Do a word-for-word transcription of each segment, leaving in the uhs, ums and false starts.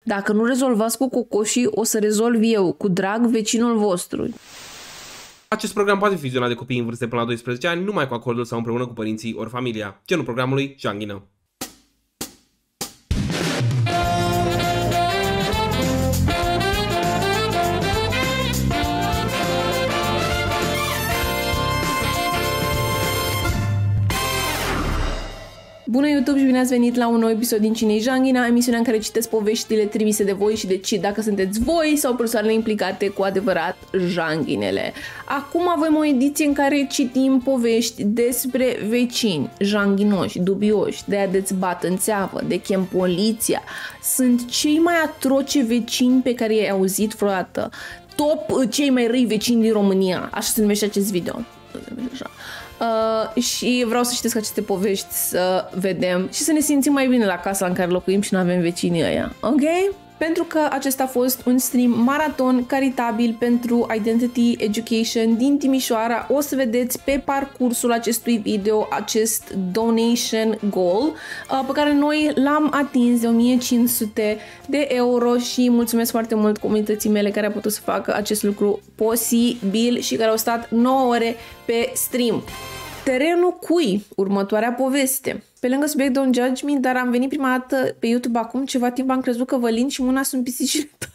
Dacă nu rezolvați cu cocoșii, o să rezolv eu, cu drag, vecinul vostru. Acest program poate fi vizionat de copii în vârstă până la doisprezece ani, numai cu acordul sau împreună cu părinții ori familia. Genul programului, janghină. Bună YouTube și bine ați venit la un nou episod din Cine-i Janghina, emisiunea în care citesc poveștile trimise de voi și decid dacă sunteți voi sau persoanele implicate cu adevărat janghinele. Acum avem o ediție în care citim povești despre vecini, janghinoși, dubioși, de-aia de-ți bat în țeavă, de chem poliția. Sunt cei mai atroce vecini pe care i-ai auzit vreodată. Top cei mai răi vecini din România. Așa se numește acest video. Așa. Uh, și vreau să citesc aceste povești, să vedem și să ne simțim mai bine la casa în care locuim și nu avem vecinii ăia, ok? Pentru că acesta a fost un stream maraton caritabil pentru Identity Education din Timișoara, o să vedeți pe parcursul acestui video acest donation goal uh, pe care noi l-am atins de o mie cinci sute de euro și mulțumesc foarte mult comunității mele care a putut să facă acest lucru posibil și care au stat nouă ore pe stream. Terenul cui? Următoarea poveste. Pe lângă subiect Don't Judge Me, dar am venit prima dată pe YouTube acum ceva timp, am crezut că Vălin și Muna sunt pisicile tale.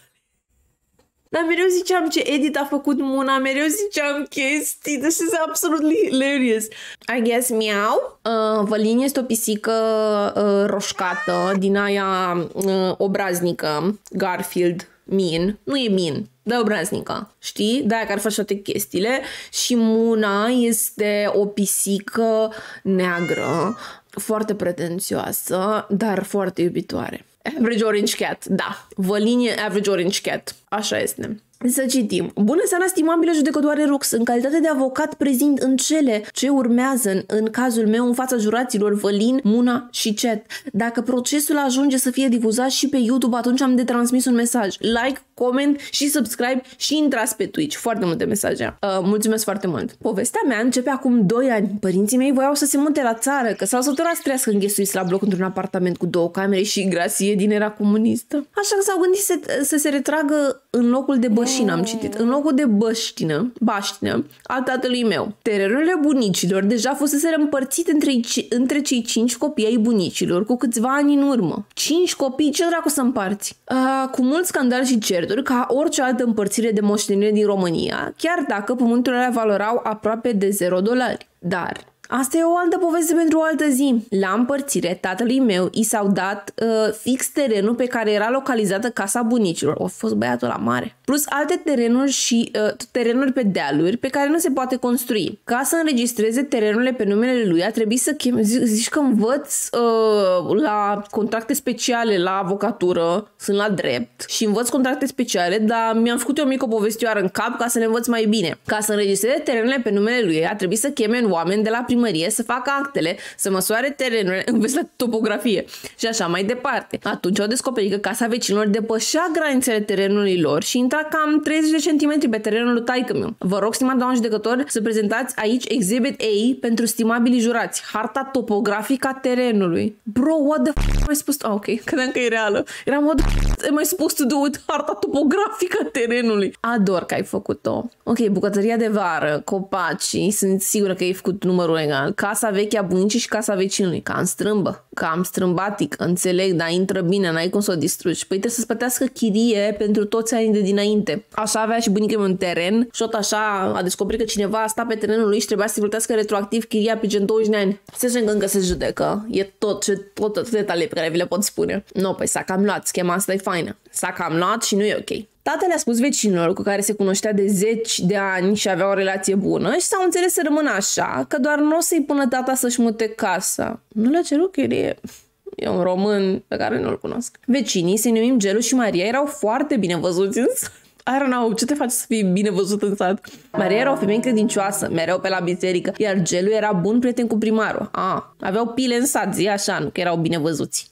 Dar mereu ziceam ce edit a făcut Muna, mereu ziceam chestii, this is absolutely hilarious. I guess miau. Uh, Vălin este o pisică uh, roșcată, din aia uh, obraznică, Garfield, mean. Nu e mean, dar obraznică, știi? De-aia care face toate chestiile. Și Muna este o pisică neagră, foarte pretențioasă, dar foarte iubitoare. Average Orange Cat, da. Vălin e Average Orange Cat. Așa este. Să citim. Bună seara, stimabile judecătoare Rux. În calitate de avocat prezint în cele ce urmează în, în cazul meu în fața juraților Vălin, Muna și Chat. Dacă procesul ajunge să fie difuzat și pe YouTube, atunci am de transmis un mesaj. Like, comment și subscribe și intrați pe Twitch. Foarte multe mesaje. Uh, mulțumesc foarte mult. Povestea mea începe acum doi ani. Părinții mei voiau să se mute la țară, că s-au săturat să trăiască înghesuiți la bloc într-un apartament cu două camere și grație din era comunistă. Așa că s-au gândit să, să se retragă în locul de bășină, am citit, în locul de băștină, baștină, al tatălui meu. Terenurile bunicilor deja fusese împărțite între, între cei cinci copii ai bunicilor cu câțiva ani în urmă. Cinci copii, ce dracu să împarți? Uh, cu mult scandal și certuri, ca orice altă împărțire de moștenire din România, chiar dacă pământurile alea valorau aproape de zero dolari. Dar asta e o altă poveste pentru o altă zi. La împărțire, tatălui meu i s-au dat uh, fix terenul pe care era localizată casa bunicilor. A fost băiatul la mare. Plus alte terenuri și uh, terenuri pe dealuri pe care nu se poate construi. Ca să înregistreze terenurile pe numele lui, a trebuit să chem... Zici că învăț uh, la contracte speciale la avocatură, sunt la drept și învăț contracte speciale, dar mi-am făcut eu o mică povestioară în cap ca să le învăț mai bine. Ca să înregistreze terenurile pe numele lui, a trebuit să cheme în oameni de la primărie să facă actele, să măsoare terenurile, înveți la topografie și așa mai departe. Atunci au descoperit că casa vecinilor depășea granițele terenului lor și intra cam treizeci de centimetri pe terenul lui taică-miu. Vă rog, stimat doamnă judecător, să prezentați aici Exhibit A pentru stimabilii jurați, harta topografică a terenului. Bro, what the f*** am spus? Ah, ok, credeam că e reală. Eram, what the f*** am mai spus to do with harta topografică a terenului. Ador că ai făcut-o. Ok, bucătăria de vară, copacii, sunt sigură că ai făcut numărul legal. Casa veche a bunicii și casa vecinului. Cam strâmbă, cam strâmbatic, înțeleg, dar intră bine, n-ai cum să o distrugi. Păi trebuie să-ți plătească chirie pentru toți anii de dinainte. Așa avea și bunica un teren și tot așa a descoperit că cineva a stat pe terenul lui și trebuia să-i plătească retroactiv chiria pe gen douăzeci de ani. Se zice că încă se judecă. E tot, ce, tot, tot detalii pe care vi le pot spune. Nu, no, păi s-a cam luat, schema asta e faină. S-a cam luat și nu e ok. Tatăl a spus vecinilor cu care se cunoștea de zeci de ani și avea o relație bună și s-au înțeles să rămână așa, că doar nu o să-i pună tata să-și mute casa. Nu le-a cerut chirie. E un român pe care nu-l cunosc. Vecinii, să-i numim Gelu și Maria, erau foarte bine văzuți în sat. I don't know, ce te faci să fii bine văzut în sat? Maria era o femeie credincioasă, mereu pe la biserică, iar Gelu era bun prieten cu primarul. Ah, aveau pile în sat, zi așa, nu că erau bine văzuți.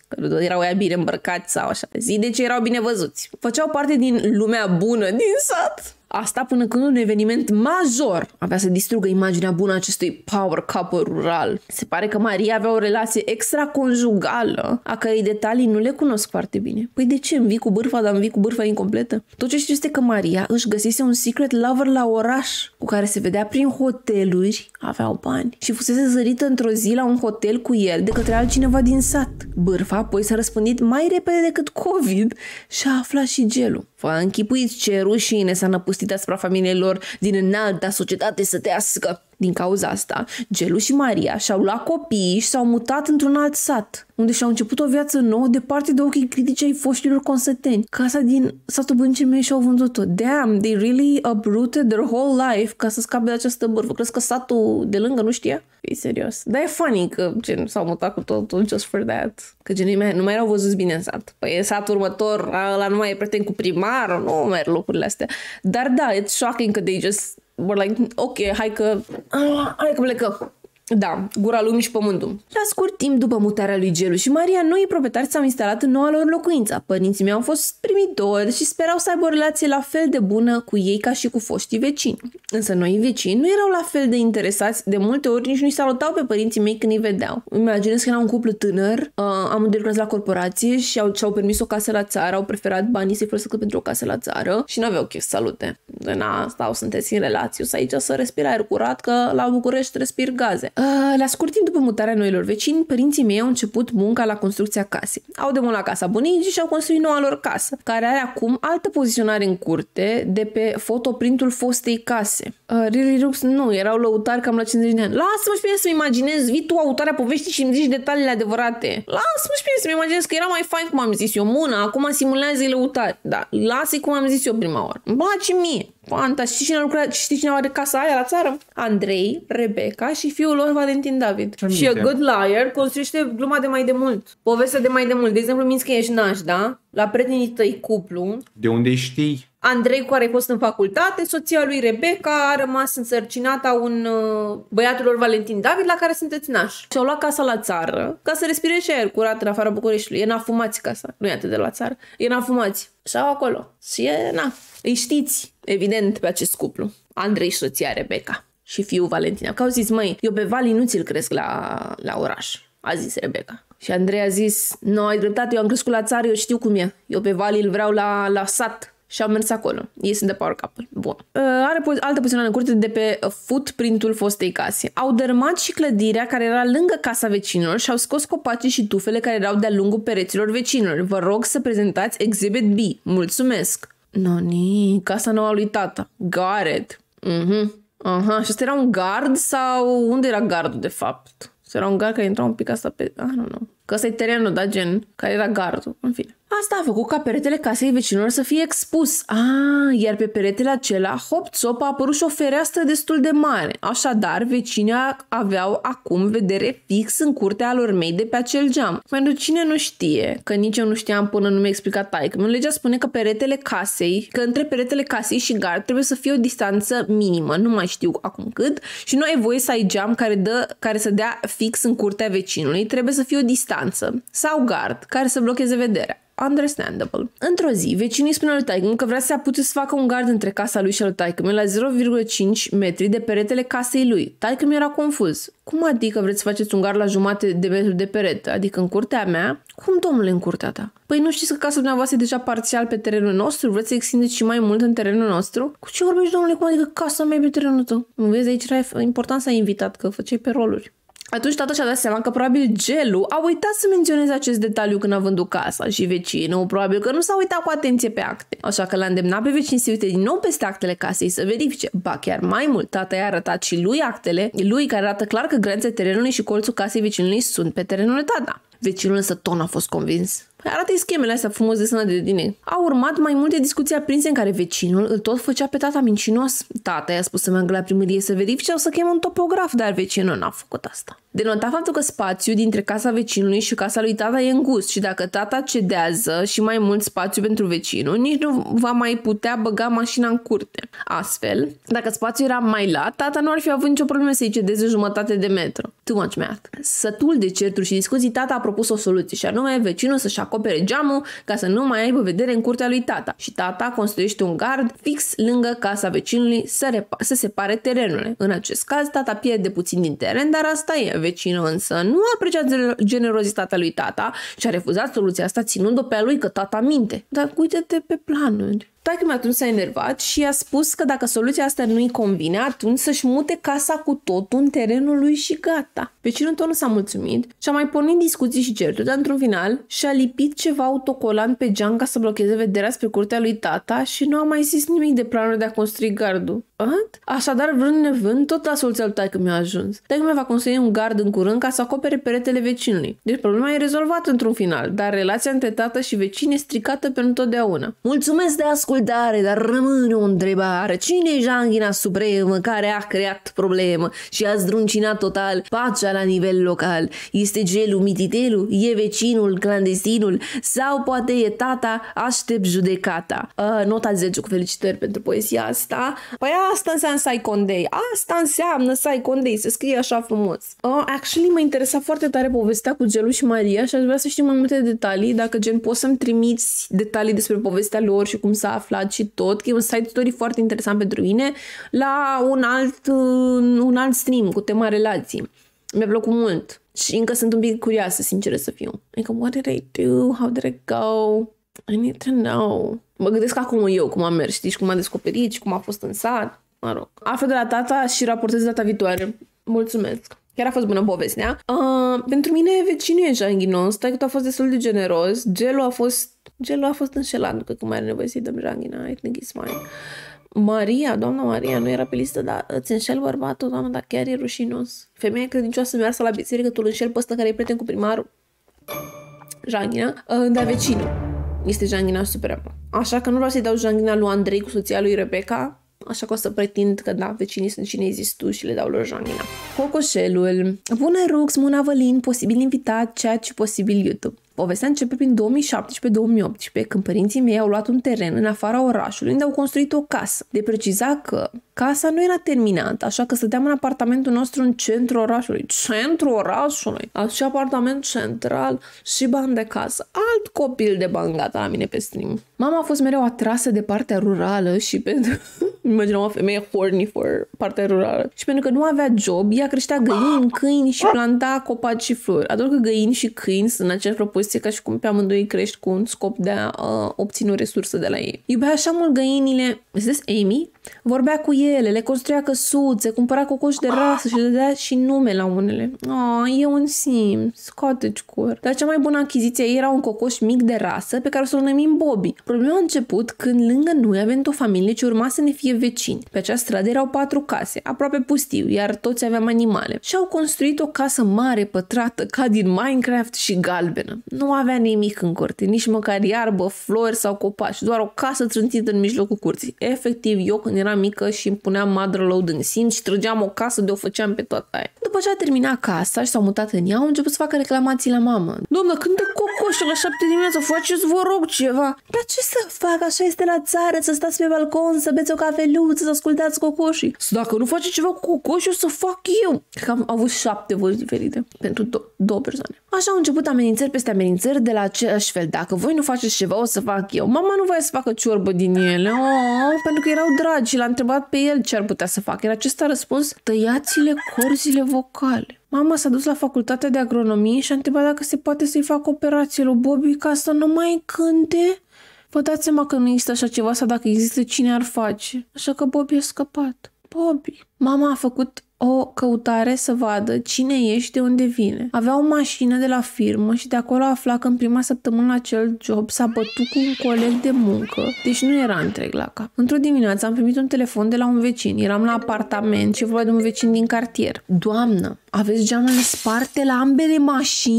că erau ea bine îmbrăcați sau așa. Zi de ce erau bine văzuți. Făceau parte din lumea bună din sat. Asta până când un eveniment major avea să distrugă imaginea bună a acestui power couple rural. Se pare că Maria avea o relație extraconjugală, a cărei detalii nu le cunosc foarte bine. Păi de ce? Îmi vii cu bârfa, dar îmi vii cu bârfa incompletă? Tot ce știu este că Maria își găsise un secret lover la oraș, cu care se vedea prin hoteluri, aveau bani, și fusese zărită într-o zi la un hotel cu el de către altcineva din sat. Bârfa apoi s-a răspândit mai repede decât COVID și a aflat și gelul. Vă închipuiți ce rușine s-a năpustit asupra familiei lor din înalta societate sătească. Din cauza asta, Gelu și Maria și-au luat copiii și s-au mutat într-un alt sat, unde și-au început o viață nouă departe de ochii critici ai foștilor consăteni. Casa din satul Bâncemei și-au vândut-o. Damn, they really uprooted their whole life ca să scape de această bârfă. Crezi că satul de lângă nu știa? E serios. Dar e funny că gen, s-au mutat cu totul just for that. Că gen, nu mai, nu mai erau văzuți bine în sat. Păi e satul următor, ăla nu mai e prieten cu primarul, nu merg lucrurile astea. Dar da, it's shocking că they just were like, ok, hai că, ah, hai că plecăm. Da, gura lumii și pământul. La scurt timp după mutarea lui Gelu și Maria, noii proprietari s-au instalat în noua lor locuință. Părinții mei au fost primitori și sperau să aibă o relație la fel de bună cu ei ca și cu foștii vecini. Însă noii vecini nu erau la fel de interesați, de multe ori nici nu-i salutau pe părinții mei când îi vedeau. Imaginez că era un cuplu tânăr, uh, amândoi lucrați la corporație și au, și-au permis o casă la țară, au preferat banii să-i folosească pentru o casă la țară și n-aveau chef să salute. De na, stau, sunteți în relație, o să aici să respiri aer curat, că la București respiri gaze. Uh, la scurt timp după mutarea noilor vecini, părinții mei au început munca la construcția casei. Au demolat casa bunicii și au construit noua lor casă, care are acum altă poziționare în curte de pe fotoprintul fostei case. Uh, really looks, nu, erau lăutari cam la cincizeci de ani. Lasă-mă și pe să-mi imaginez, vii tu autoarea poveștii și îmi zici detaliile adevărate. Lasă-mă și pe să-mi imaginez că era mai fain cum am zis eu, mână, acum simulează-i lăutari. Da, lasă-i cum am zis eu prima oară. Îmi place mie. Fantastic. Știi cine a lucrat? Știi cine are casa aia la țară? Andrei, Rebecca și fiul lor Valentin David. Ce și A Good Liar construiește gluma de mai de mult. Povestea de mai de mult. De exemplu, minți că ești naș, da? La prietenii tăi cuplu. De unde știi? Andrei, cu care ai fost în facultate, soția lui Rebecca a rămas însărcinată a un uh, băiatul lor Valentin David, la care sunteți nași. Și-au luat casa la țară ca să respire și aer curat în afara Bucureștiului. E în Afumați casa. Nu e atât de la țară. E în Afumați. Și au acolo. Și e, na. Îi știți, evident, pe acest cuplu. Andrei și soția Rebecca. Și fiul Valentin. Că au zis, măi, eu pe Vali nu ți-l cresc la, la oraș. A zis Rebecca. Și Andrei a zis, nu, ai dreptate, eu am crescut la țară, eu știu cum e. Eu pe Vali îl vreau la, la sat. Și au mers acolo. Ei sunt de power couple. Bun. Uh, are po- altă poziționare în curte de pe footprintul fostei case. Au dărâmat și clădirea care era lângă casa vecinilor și au scos copacii și tufele care erau de-a lungul pereților vecinilor. Vă rog să prezentați Exhibit B. Mulțumesc. Noni, casa nouă a lui tata. Got it. Mhm. Aha. Și ăsta era un gard sau unde era gardul de fapt? Era un gard care intra un pic asta pe... I don't know. Că ăsta e terenul, da, gen, care era gardul. În fine. Asta a făcut ca peretele casei vecinilor să fie expus. Ah, iar pe peretele acela, hop-țop, a apărut și o fereastră destul de mare. Așadar, vecinii aveau acum vedere fix în curtea lor mei de pe acel geam. Pentru cine nu știe, că nici eu nu știam până nu mi-a explicat taică, legea spune că peretele casei, că între peretele casei și gard trebuie să fie o distanță minimă, nu mai știu acum cât, și nu ai voie să ai geam care, dă, care să dea fix în curtea vecinului, trebuie să fie o distanță sau gard care să blocheze vederea. Understandable. Într-o zi, vecinii spuneau lui taică că vrea să se apuce să facă un gard între casa lui și a lui taică la zero virgulă cinci metri de peretele casei lui. Taică mi era confuz. Cum adică vreți să faceți un gard la jumate de metru de perete? Adică în curtea mea? Cum, domnule, în curtea ta? Păi nu știți că casa dumneavoastră e deja parțial pe terenul nostru? Vreți să extindeți și mai mult în terenul nostru? Cu ce vorbești, domnule? Cum adică casa mea e pe terenul tău? Vezi, aici era important să ai invitat, că făceai pe roluri. Atunci tata și-a dat seama că probabil Gelu a uitat să menționeze acest detaliu când a vândut casa și vecinul probabil că nu s-a uitat cu atenție pe acte. Așa că l-a îndemnat pe vecin să se uite din nou peste actele casei să verifice. Ba chiar mai mult, tata i-a arătat și lui actele, lui care arată clar că granițele terenului și colțul casei vecinului sunt pe terenul tata. Vecinul însă tot n-a fost convins. Păi arată-i schemele astea frumos desenate de tine. Au urmat mai multe discuții aprinse în care vecinul îl tot făcea pe tata mincinos. Tata i-a spus să meargă la primărie să verifice sau să cheme un topograf, dar vecinul n-a făcut asta. Denota faptul că spațiul dintre casa vecinului și casa lui tata e îngust și dacă tata cedează și mai mult spațiu pentru vecinul, nici nu va mai putea băga mașina în curte. Astfel, dacă spațiul era mai lat, tata nu ar fi avut nicio problemă să-i cedeze jumătate de metru. Too much math. Sătul de certuri și discuții, tata a propus o soluție și anume vecinul să-și acopere geamul ca să nu mai aibă vedere în curtea lui tata. Și tata construiește un gard fix lângă casa vecinului să, repa- să separe terenurile. În acest caz, tata pierde puțin din teren, dar asta e. Vecinul însă nu a apreciat generozitatea lui tata și a refuzat soluția asta ținând-o pe a lui că tata minte. Dar uite-te pe planuri. Taică-mi atunci s-a enervat și a spus că dacă soluția asta nu-i convine, atunci să-și mute casa cu totul în terenul lui și gata. Vecinul tot nu s-a mulțumit și a mai pornit discuții și certuri, dar într-un final și-a lipit ceva autocolant pe geam ca să blocheze vederea spre curtea lui tata și nu a mai zis nimic de planul de a construi gardul. What? Așadar, vrând nevând, tot la soluția lui taică mi-a ajuns. Taică mi va construi un gard în curând ca să acopere peretele vecinului. Deci problema e rezolvată într-un final, dar relația între tată și vecin e stricată pentru totdeauna. Mulțumesc de ascultare, dar rămâne o întrebare. Cine e janghina supremă care a creat problemă și a zdruncinat total pacea la nivel local? Este gelul mititelu? E vecinul clandestinul? Sau poate e tata? Aștept judecata. Uh, nota zece cu felicitări pentru poezia asta. Păi asta înseamnă Saicon Day. Asta înseamnă Saicon Day. Se scrie așa frumos. Uh, actually mă interesa foarte tare povestea cu Gelu și Maria și aș vrea să știu mai multe detalii. Dacă gen poți să-mi trimiți detalii despre povestea lor și cum s-a aflat și tot, că e un side story foarte interesant pentru mine, la un alt, un alt stream cu tema relații. Mi-a plăcut mult și încă sunt un pic curioasă, sinceră să fiu. Adică, what did I do? How did I go? I need to know. Mă gândesc acum eu cum am mers, știi, și cum am descoperit și cum a fost în sat. Mă rog. Aflu de la tata și raportez data viitoare. Mulțumesc. Chiar a fost bună povestea. Uh, pentru mine vecinul e janghinos, taică a fost destul de generos. Gelu a fost Gelu a fost înșelat, nu cred că mai are nevoie să-i dăm janghina. I think it's fine. Maria, doamna Maria, nu era pe listă, dar îți înșel bărbatul, doamna, dar chiar e rușinos. Femeia credincioasă meargă la biserică, tu îl înșel pe ăsta care e prieten cu primarul. Janghina. Uh, dar vecinul este janghina supremă. Așa că nu vreau să-i dau janghina lui Andrei cu soția lui Rebecca. Așa că o să pretind că da, vecinii sunt cine zici tu și le dau lor janghina. Cocoșelul. Bună, Rux, Muna Vălin, posibil invitat, chat și posibil YouTube. Povestea începe prin două mii șaptesprezece două mii optsprezece, când părinții mei au luat un teren în afara orașului unde au construit o casă. De preciza că casa nu era terminată, așa că stăteam în apartamentul nostru în centrul orașului. Centrul orașului? Și apartament central și bani de casă. Alt copil de bani gata la mine pe stream. Mama a fost mereu atrasă de partea rurală și pentru... Imaginam o femeie horny for partea rurală. Și pentru că nu avea job, ea creștea găini, câini și planta copaci și flori. Ador că găini și câini sunt în aceeași propoziție ca și cum pe amândoi crești cu un scop de a uh, obține o resursă de la ei. Iubea așa mult găinile. Is Amy? Vorbea cu ele, le construia căsuțe, cumpăra cocoși de rasă și le dădea și nume la unele. Oh, e un Sims, cottagecore. Dar cea mai bună achiziție era un cocoș mic de rasă pe care o să-l numim Bobby. Problema a început când lângă noi avem o familie ce urma să ne fie vecini. Pe acea stradă erau patru case, aproape pustiu, iar toți aveam animale. Și au construit o casă mare, pătrată, ca din Minecraft și galbenă. Nu avea nimic în curte, nici măcar iarbă, flori sau copaci, doar o casă trântită în mijlocul curții. Efectiv, eu când eram mică și îmi puneam mother load în Sims și trăgeam o casă de o făceam pe toată aia. După ce a terminat casa și s-au mutat în ea, au început să facă reclamații la mamă. Doamnă, când de cocoșul la șapte dimineața, faceți, vă rog, ceva. Dar ce să fac? Așa este la țară, să stați pe balcon, să beți o cafeluță, să ascultați cocoșii. Dacă nu face ceva cu cocoșul, să fac eu. Că am avut șapte voci diferite pentru do- două persoane. Așa au început amenințări peste amenințări de la același fel. Dacă voi nu faceți ceva, o să fac eu. Mama nu voia să facă ciorbă din ele, oh, pentru că erau dragi și l-a întrebat pe el ce ar putea să facă. Iar acesta a răspuns, tăiați-le corzile vocale. Mama s-a dus la facultatea de agronomie și a întrebat dacă se poate să-i facă operație lui Bobby ca să nu mai cânte. Vă dați seama că nu există așa ceva sau dacă există, cine ar face. Așa că Bobby a scăpat. Bobby. Mama a făcut o căutare să vadă cine e și de unde vine. Avea o mașină de la firmă și de acolo afla că în prima săptămână la acel job s-a bătut cu un coleg de muncă, deci nu era întreg la cap. Într-o dimineață am primit un telefon de la un vecin. Eram la apartament și vorba de un vecin din cartier. Doamnă, aveți geamurile sparte la ambele mașini?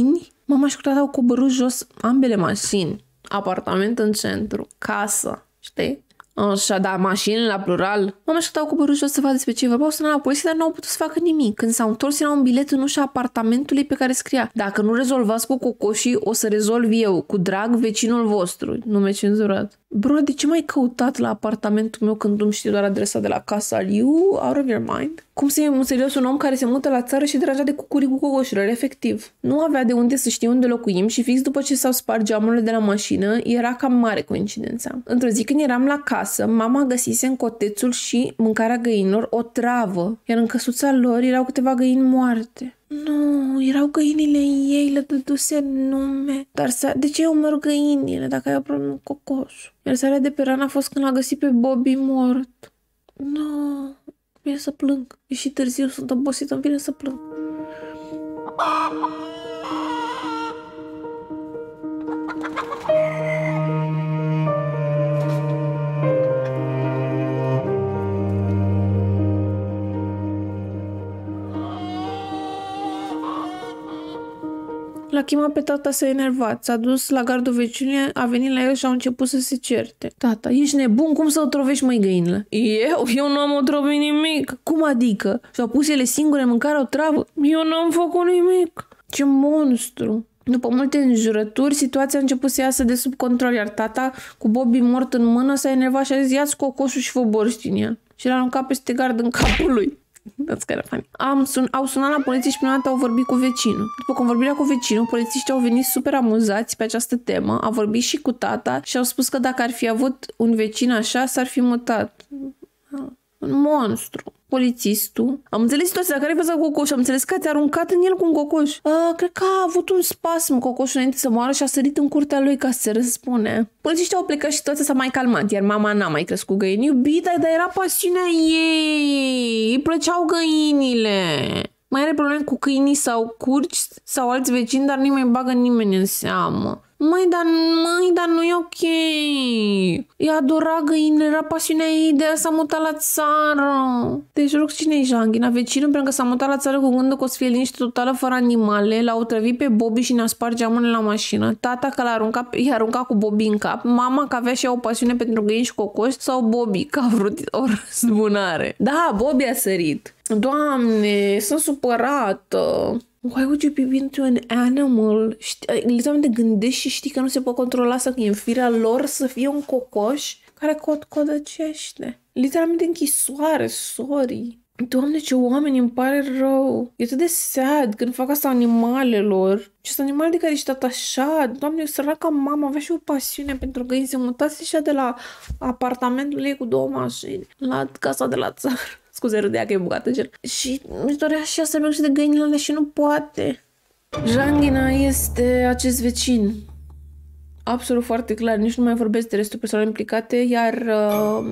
Mama și cu tata au coborât jos ambele mașini. Apartament în centru, casă, știi? Așa, da, mașini la plural. Mama și au coborât jos să vadă despre ce vorba. Au sunat la poliție, dar nu au putut să facă nimic. Când s-au întors, era un bilet în ușa apartamentului pe care scria: dacă nu rezolvați cu cocoșii, o să rezolv eu. Cu drag, vecinul vostru. Nume cenzurat. Bro, de ce m-ai căutat la apartamentul meu când nu știi doar adresa de la casa? Are you out of your mind? Cum să iei în serios un om care se mută la țară și deranja de cucurii cu cocoșurile, efectiv? Nu avea de unde să știe unde locuim și fix după ce s-au spart geamurile de la mașină, era cam mare coincidența. Într-o zi când eram la casă, mama găsise în cotețul și mâncarea găinilor o travă, iar în căsuța lor erau câteva găini moarte. Nu, erau găinile ei, le dăduse nume. Dar de ce eu merg găinile dacă ai o problemă cu cocoșul? Iar seara de pe ran a fost când l-a găsit pe Bobby mort. Nu, vine să plâng. E și târziu, sunt obosită, îmi vine să plâng. L-a chemat pe tata să enervat, s-a dus la gardul vecinului, a venit la el și au început să se certe. Tata, ești nebun? Cum să otrovești, măi, găinile? Eu? Eu nu am otrovit nimic. Cum adică? Și-au pus ele singure în mâncare o travă? Eu nu am făcut nimic. Ce monstru! După multe înjurături, situația a început să iasă de sub control, iar tata, cu Bobby mort în mână, s-a enervat și a zis: ia-ți cocoșul și fă borști în el. Și l-a aruncat peste gard în capul lui. That's kind of funny. Am sun- au sunat la poliție și prima dată au vorbit cu vecinul. După convorbirea cu vecinul, polițiștii au venit super amuzați pe această temă, au vorbit și cu tata și au spus că dacă ar fi avut un vecin așa, s-ar fi mutat. Un monstru. Polițistul. Am înțeles situația care ai văzut cocoș. Am înțeles că ți-a aruncat în el cu un cocoș. Uh, cred că a avut un spasm cocoșul înainte să moară și a sărit în curtea lui ca să se răspune. Polițiștii au plecat și situația s-a mai calmat, iar mama n-a mai crescut găini. Iubita, dar era pasiunea ei. Îi plăceau găinile. Mai are probleme cu câinii sau curci sau alți vecini, dar nu mai bagă nimeni în seamă. Măi, dar, măi, dar nu e ok. Ea adora găinile, era pasiunea ei, de aia s-a mutat la țară. Deci, rog, cine-i Janghina? Vecinul, pentru că s-a mutat la țară cu gândul că o să fie liniște totală fără animale, l-a otrăvit pe Bobby și ne-a spart geamurile la mașină. Tata că l-a aruncat, i-a aruncat cu Bobby în cap. Mama că avea și ea o pasiune pentru găini și cocoși. Sau Bobby că a vrut o răzbunare. Da, Bobby a sărit. Doamne, sunt supărată. Why would you be into an animal? Literalmente gândești și știi că nu se pot controla, să că e în firea lor să fie un cocoș care cod codăcește. Literalmente închisoare, sorry. Doamne, ce oameni, îmi pare rău. E atât de sad când fac asta animalelor. Ce sunt animale de care ești atașat. Doamne, săraca mama avea și o pasiune pentru găini. Se mutase și de la apartamentul ei cu două mașini la casa de la țară. Scuze, râdea că e bugată cel. Și își dorea și ea să merg și de găinile alea și nu poate. Janghina este acest vecin. Absolut foarte clar. Nici nu mai vorbesc de restul persoanelor implicate, iar uh,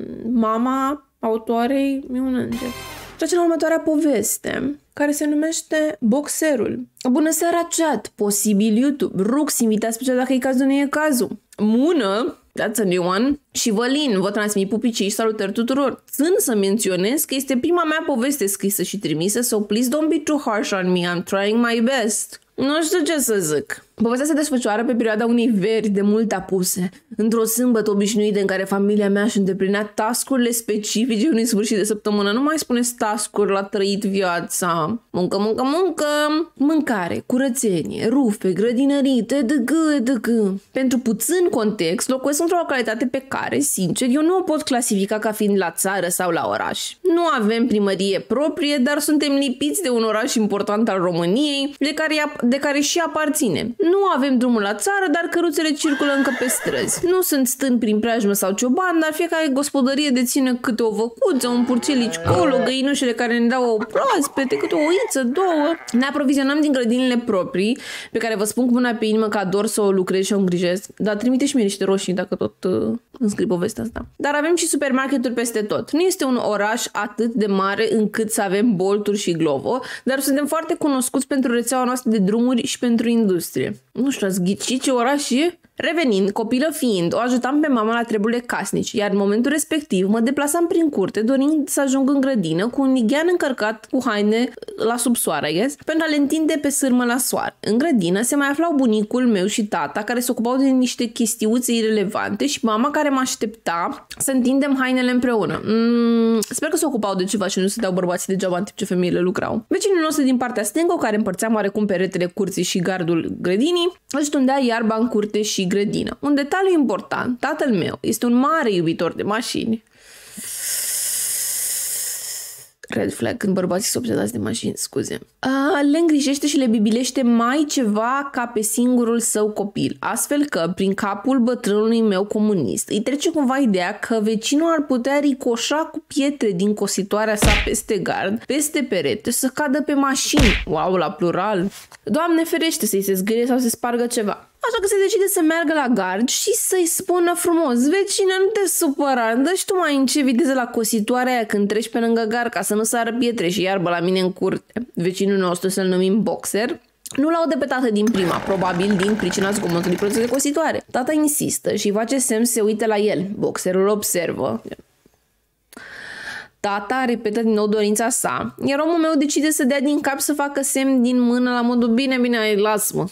mama autoarei e un înger. Trecem la următoarea poveste, care se numește Boxerul. Bună seara, chat! Posibil YouTube. Rux, invitați pe chat dacă e cazul, nu e cazul. Mună, that's a new one. Și Vălin, vă transmit pupicii și salutări tuturor. Țin să menționez că este prima mea poveste scrisă și trimisă, so please don't be too harsh on me, I'm trying my best. Nu știu ce să zic. Povestea se desfășoară pe perioada unei veri de mult apuse, într-o sâmbătă obișnuită în care familia mea își îndeplinea task-urile specifice unui sfârșit de săptămână. Nu mai spuneți task-uri la trăit viața. Muncă, muncă, muncă. Mâncare, curățenie, rufe, grădinării, tdg, tdg. Pentru puțin context, locuiesc într-o localitate pe care, sincer, eu nu o pot clasifica ca fiind la țară sau la oraș. Nu avem primărie proprie, dar suntem lipiți de un oraș important al României, de care, de care și aparținem. Nu avem drumul la țară, dar căruțele circulă încă pe străzi. Nu sunt stând prin preajmă sau cioban, dar fiecare gospodărie deține câte o văcuță, un purcelici colo, găinușele care ne dau o proaspete, câte o oiță, două. Ne aprovizionăm din grădinile proprii, pe care vă spun cu mâna pe inimă că ador să o lucrez și o îngrijesc. Dar trimite și mie niște roșii dacă tot uh, înscrii povestea asta. Dar avem și supermarketuri peste tot. Nu este un oraș atât de mare încât să avem Bolturi și Glovo, dar suntem foarte cunoscuți pentru rețeaua noastră de drumuri și pentru industrie. Nu știu, ați ghicit ce oraș e? Revenind, copilă fiind, o ajutam pe mama la treburile casnici, iar în momentul respectiv mă deplasam prin curte dorind să ajung în grădină cu un nighean încărcat cu haine la subsoară, yes? Pentru a le întinde pe sârmă la soare. În grădină se mai aflau bunicul meu și tata care se ocupau de niște chestiuțe irelevante și mama care mă aștepta să întindem hainele împreună. Mm, sper că se ocupau de ceva și nu se dau bărbații degeaba în timp ce femeile lucrau. Vecinul nostru din partea stângă, care împărțeam oarecum peretele curții și gardul grădinii, își tundea iarba în curte și grădină. Un detaliu important, tatăl meu este un mare iubitor de mașini. Red flag, când bărbații sunt obsedați de mașini, scuze. A, le îngrijește și le bibilește mai ceva ca pe singurul său copil, astfel că, prin capul bătrânului meu comunist, îi trece cumva ideea că vecinul ar putea ricoșa cu pietre din cositoarea sa peste gard, peste perete, să cadă pe mașini. Wow, la plural. Doamne ferește să-i se zgârie sau să spargă ceva. Așa că se decide să meargă la gard și să-i spună frumos: vecine, nu te supăra, dă-și tu mai în ce viteză la cositoarea aia când treci pe lângă gard ca să nu sară pietre și iarbă la mine în curte. Vecinul nostru, să-l numim Boxer, nu l-aude pe tată din prima, probabil din pricina zgomotului produs de cositoare. Tata insistă și îi face semn să se uite la el. Boxerul observă. Tata repetă din nou dorința sa, iar omul meu decide să dea din cap, să facă semn din mână la modul: bine, bine, las-mă.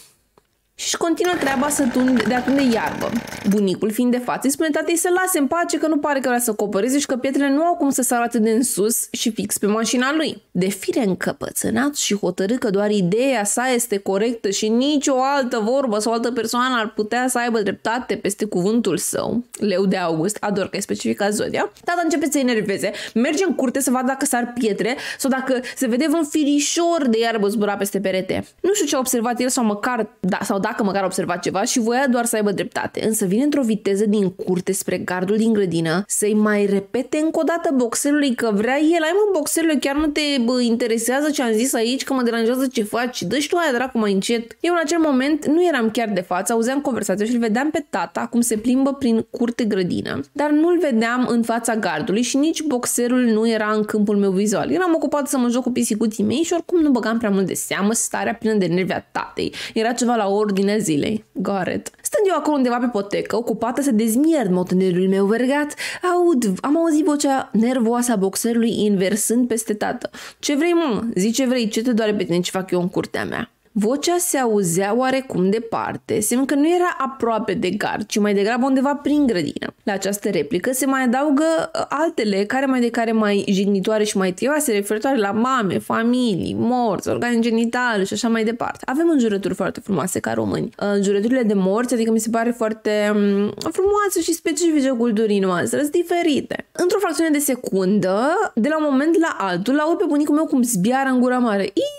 Și continuă treaba să tunde, de atunde iarbă. Bunicul, fiind de față, îi spune tatei să lase în pace, că nu pare că vrea să copăreze și că pietrele nu au cum să sară atât de în sus și fix pe mașina lui. De fire încăpățânat și hotărât că doar ideea sa este corectă și nicio altă vorbă sau altă persoană ar putea să aibă dreptate peste cuvântul său, leu de August, ador că e specificat zodia, tata începe să-i enerveze, merge în curte să vadă dacă sar pietre sau dacă se vede un firișor de iarbă zbura peste perete. Nu știu ce a observat el sau măcar, da, sau dacă măcar a observat ceva și voia doar să aibă dreptate, însă vine într-o viteză din curte spre gardul din grădină să-i mai repete încă o dată Boxerului că vrea el: ai mă, Boxerule, chiar nu te bă, interesează ce am zis aici, că mă deranjează ce faci, dă-și tu aia dracu mai încet. Eu în acel moment nu eram chiar de față, auzeam conversația și îl vedeam pe tata cum se plimbă prin curte grădină, dar nu-l vedeam în fața gardului și nici Boxerul nu era în câmpul meu vizual. Eram ocupat să mă joc cu pisicuții mei și oricum nu băgam prea mult de seamă starea plină de nervi a tatei. Era ceva la ordinea zilei. Goret. Stând eu acolo undeva pe potecă, ocupată să dezmierd motonelul meu vergat, aud, am auzit vocea nervoasă a Boxerului inversând peste tată. Ce vrei, mă? Zi ce vrei, ce te doare pe tine, ce fac eu în curtea mea? Vocea se auzea oarecum departe, semn că nu era aproape de gard, ci mai degrabă undeva prin grădină. La această replică se mai adaugă altele, care mai de care mai jignitoare și mai trioase, referitoare la mame, familii, morți, organe genitale și așa mai departe. Avem înjurături foarte frumoase ca români. Înjurăturile de morți, adică mi se pare foarte frumoase și specifice culturii noastre, sunt diferite. Într-o fracțiune de secundă, de la un moment la altul, aud pe bunicul meu cum zbiară în gura mare. Ii,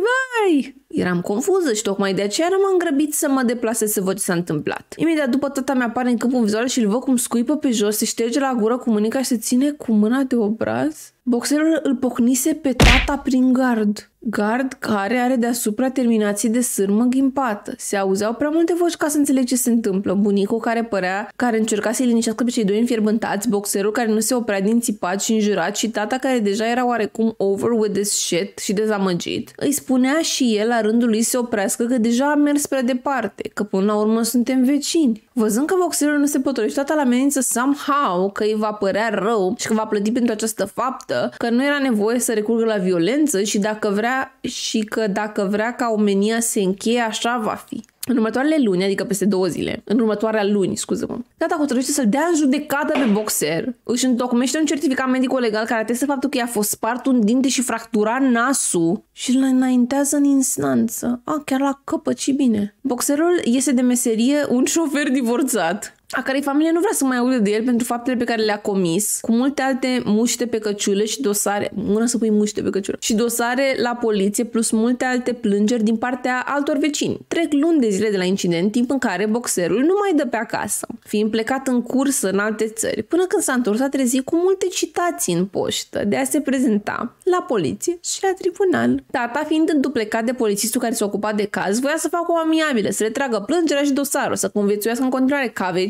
vai! Eram confuză și tocmai de aceea m-am grăbit să mă deplasez să văd ce s-a întâmplat. Imediat după tata mi apare în câmpul vizual și îl văd cum scuipă pe jos, se șterge la gură cu mânica și se ține cu mâna de obraz. Boxerul îl pocnise pe tata prin gard. Gard care are deasupra terminații de sârmă ghimpată. Se auzeau prea multe voci ca să înțeleg ce se întâmplă. Bunicul care părea, care încerca să-i liniștească pe cei doi înfierbântați, Boxerul care nu se oprea din țipat și înjurat și tata care deja era oarecum over with this shit și dezamăgit. Îi spunea și el la rândul lui să se oprească că deja a mers prea departe, că până la urmă suntem vecini. Văzând că Boxerul nu se potolește, tata l-amenință somehow că îi va părea rău și că va plăti pentru această faptă, că nu era nevoie să recurgă la violență și dacă vrea și că dacă vrea ca omenia să se încheie, așa va fi. În următoarele luni, adică peste două zile, în următoarea luni, scuză-mă, tata hotărăște să-l dea în judecată pe Boxer. Își întocmește un certificat medico-legal care atestă faptul că i-a fost spart un dinte și fracturat nasul și îl înaintează în instanță. Ah, chiar la căpăt și bine. Boxerul este de meserie un șofer divorțat, a cărei familie nu vrea să mai audă de el pentru faptele pe care le-a comis, cu multe alte muște pe căciulă și dosare, mână să pui muște pe căciulă, și dosare la poliție, plus multe alte plângeri din partea altor vecini. Trec luni de zile de la incident, timp în care Boxerul nu mai dă pe acasă, fiind plecat în cursă în alte țări, până când s-a întors a trezit cu multe citații în poștă de a se prezenta la poliție și la tribunal. Tata, fiind înduplecat de polițistul care s-a ocupat de caz, voia să facă o amiabilă, să le tragă plângerea și dosarul, să conviețuiască în continuare ca vecini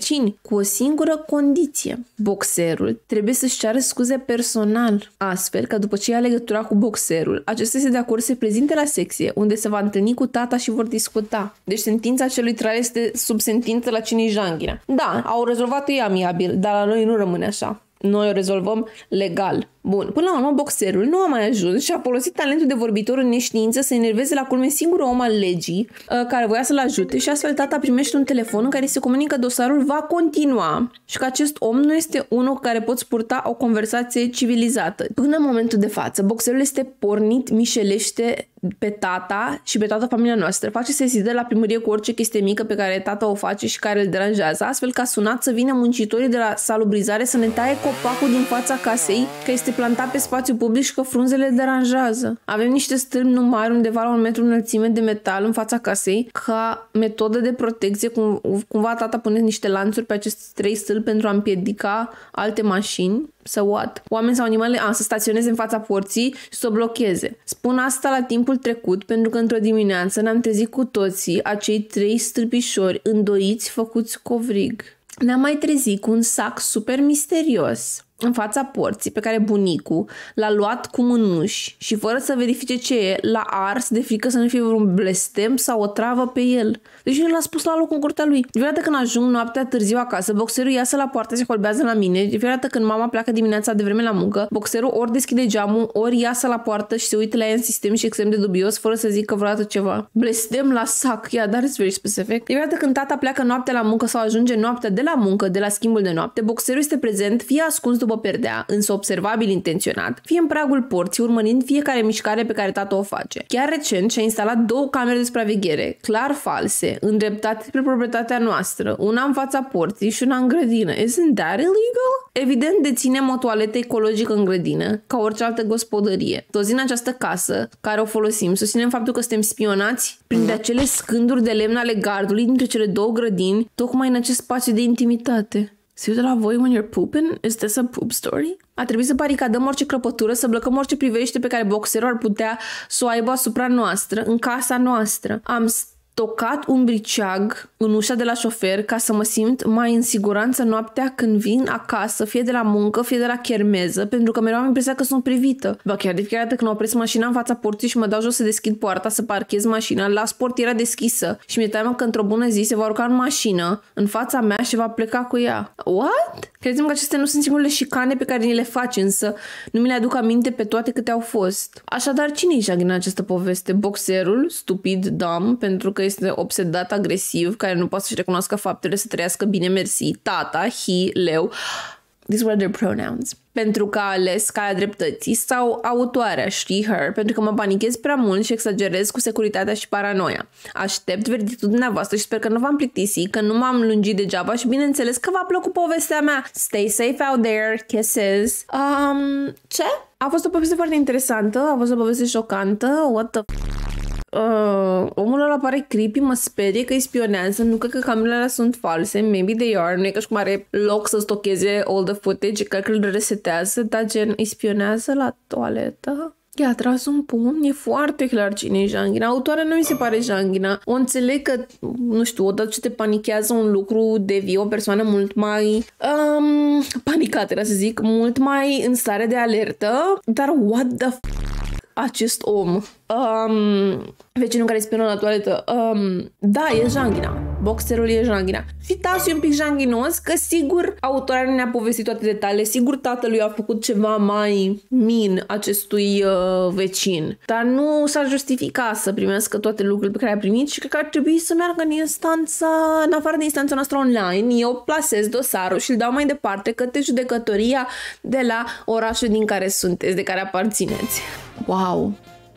vecini, cu o singură condiție. Boxerul trebuie să-și ceară scuze personal, astfel că după ce ia legătura cu boxerul, acesta este de acord să se prezinte la secție, unde se va întâlni cu tata și vor discuta. Deci sentința celui trai este sub sentință la cine-i janghina. Da, au rezolvat-o ei amiabil, dar la noi nu rămâne așa. Noi o rezolvăm legal. Bun, până la urmă, boxerul nu a mai ajuns și a folosit talentul de vorbitor în neștiință să enerveze la culme singurul om al legii uh, care voia să-l ajute și astfel tata primește un telefon în care se comunică dosarul va continua și că acest om nu este unul cu care poți purta o conversație civilizată. Până în momentul de față, boxerul este pornit, mișelește pe tata și pe toată familia noastră. Face sesiză la primărie cu orice chestie mică pe care tata o face și care îl deranjează, astfel că a sunat să vină muncitorii de la salubrizare să ne taie copacul din fața casei, că este plantat pe spațiu public și că frunzele deranjează. Avem niște stâlpi nu mari undeva la un metru înălțime de metal în fața casei ca metodă de protecție. Cum, cumva tata pune niște lanțuri pe aceste trei stâlpi pentru a împiedica alte mașini. Să what? Oameni sau animale a, să staționeze în fața porții și să o blocheze. Spun asta la timpul trecut pentru că într-o dimineață ne-am trezit cu toții acei trei stâlpișori îndoiți făcuți covrig. Ne-am mai trezit cu un sac super misterios în fața porții pe care bunicul l-a luat cu mânuși și fără să verifice ce e, l-a ars de frică să nu fie vreun blestem sau o travă pe el. Deci nu l-a spus la loc în curtea lui. De fiecare dată când ajung noaptea târziu acasă, boxerul iasă la poartă și colbează la mine. De fiecare dată când mama pleacă dimineața de vreme la muncă, boxerul ori deschide geamul, ori iasă la poartă și se uită la ea în sistem și extrem de dubios, fără să zică vreodată ceva. Blestem la sac, yeah, that is very specific. De fiecare dată când tata pleacă noaptea la muncă sau ajunge noaptea de la muncă, de la schimbul de noapte, boxerul este prezent, fie ascuns după perdea, însă observabil intenționat, fie în pragul porții, urmărind fiecare mișcare pe care tata o face. Chiar recent și-a instalat două camere de supraveghere, clar false, îndreptate spre proprietatea noastră, una în fața porții și una în grădină. Isn't that illegal? Evident, deținem o toaletă ecologică în grădină, ca orice altă gospodărie. Toți din această casă, care o folosim, susținem faptul că suntem spionați prin de acele scânduri de lemn ale gardului dintre cele două grădini, tocmai în acest spațiu de intimitate. Se uită la voi when you're pooping? Is this a poop story? A trebuit să baricadăm orice crăpătură, să blocăm orice privește pe care boxerul ar putea să o aibă asupra noastră, în casa noastră. Am stocat un briceag în ușa de la șofer ca să mă simt mai în siguranță noaptea când vin acasă, fie de la muncă, fie de la chermeză, pentru că mereu am impresia că sunt privită. Ba chiar de fiecare dată când opresc mașina în fața porții și mă dau jos să deschid poarta, să parchez mașina, las portiera deschisă și mi-e teamă că într-o bună zi se va urca în mașină, în fața mea și va pleca cu ea. What? Credem că acestea nu sunt singurele șicane pe care ni le faci, însă nu mi le aduc aminte pe toate câte au fost. Așadar, cine-i jaghin în această poveste? Boxerul, stupid, dumb, pentru că este obsedat, agresiv, care nu poate să-și recunoască faptele, să trăiască bine, mersi, tata, he, leu, these were their pronouns, pentru că a ales calea dreptății, sau autoarea, she, her, pentru că mă panichez prea mult și exagerez cu securitatea și paranoia. Aștept verdictul dumneavoastră și sper că nu v-am plictisit, că nu m-am lungit degeaba și bineînțeles că v-a plăcut povestea mea. Stay safe out there, kisses. Um, ce? A fost o poveste foarte interesantă, a fost o poveste șocantă, what the f- Uh, omul ăla pare creepy, mă sperie că îi spionează, nu cred că camerele alea sunt false, maybe they are, nu e că și cum are loc să stocheze all the footage, cred că îl resetează, dar gen îi spionează la toaletă. I-a tras un pumn, e foarte clar cine e janghina. Autoarea nu mi se pare janghina. O înțeleg că, nu știu, odată ce te panichează un lucru, devii o persoană mult mai um, panicată, era să zic, mult mai în stare de alertă, dar what the f*** acest om. Um, vecinul care spionă la toaletă. Um, da, e janghina. Boxerul e janghina. Și Tasiu e un pic janghinos, că sigur autoarea nu ne-a povestit toate detaliile. Sigur tatălui a făcut ceva mai min acestui uh, vecin. Dar nu s-ar justifica să primească toate lucrurile pe care a primit și cred că ar trebui să meargă în instanța, în afară de instanța noastră online. Eu plasez dosarul și îl dau mai departe către judecătoria de la orașul din care sunteți, de care aparțineți. Wow!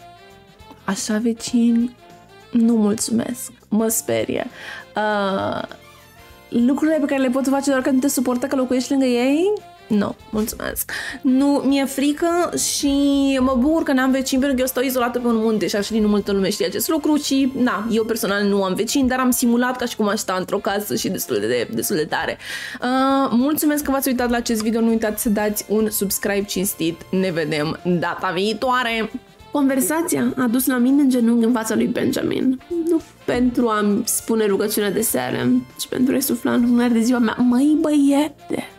Așa vecini, nu mulțumesc, mă sperie. Uh, lucrurile pe care le poți face doar că nu te suportă că locuiești lângă ei? Nu, no, mulțumesc. Nu, mi-e frică și mă bucur că n-am vecini pentru că eu stau izolată pe un munte și așa nu multă lume știe acest lucru și, na, eu personal nu am vecini, dar am simulat ca și cum aș sta într-o casă și destul de, destul de tare. Uh, mulțumesc că v-ați uitat la acest video, nu uitați să dați un subscribe cinstit. Ne vedem data viitoare! Conversația a dus la mine în genunchi în fața lui Benjamin. Nu pentru a-mi spune rugăciunea de seară, ci pentru a-i sufla în lunar de ziua mea. Măi, băiete!